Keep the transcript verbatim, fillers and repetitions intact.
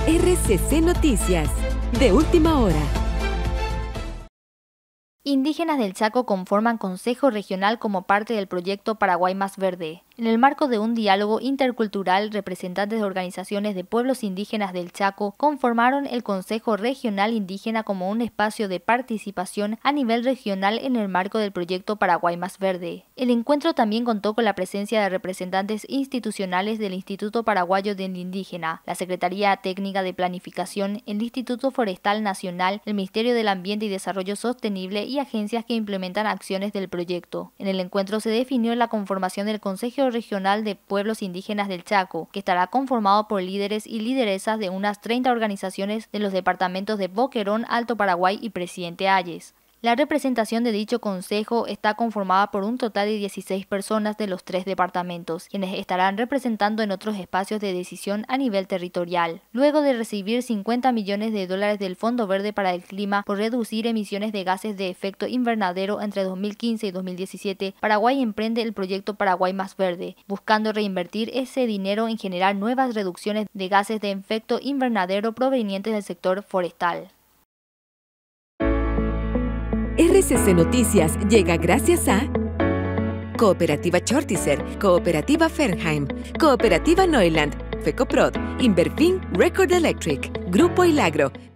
R C C Noticias, de última hora. Indígenas del Chaco conforman Consejo Regional como parte del proyecto Paraguay Más Verde. En el marco de un diálogo intercultural, representantes de organizaciones de pueblos indígenas del Chaco conformaron el Consejo Regional Indígena como un espacio de participación a nivel regional en el marco del proyecto Paraguay Más Verde. El encuentro también contó con la presencia de representantes institucionales del Instituto Paraguayo del Indígena, la Secretaría Técnica de Planificación, el Instituto Forestal Nacional, el Ministerio del Ambiente y Desarrollo Sostenible y agencias que implementan acciones del proyecto. En el encuentro se definió la conformación del Consejo Regional de Pueblos Indígenas del Chaco, que estará conformado por líderes y lideresas de unas treinta organizaciones de los departamentos de Boquerón, Alto Paraguay y Presidente Hayes. La representación de dicho consejo está conformada por un total de dieciséis personas de los tres departamentos, quienes estarán representando en otros espacios de decisión a nivel territorial. Luego de recibir cincuenta millones de dólares del Fondo Verde para el Clima por reducir emisiones de gases de efecto invernadero entre dos mil quince y dos mil diecisiete, Paraguay emprende el proyecto Paraguay Más Verde, buscando reinvertir ese dinero en generar nuevas reducciones de gases de efecto invernadero provenientes del sector forestal. R C C Noticias llega gracias a Cooperativa Chortizer, Cooperativa Fernheim, Cooperativa Neuland, Fecoprod, Inverfin, Record Electric, Grupo Ilagro,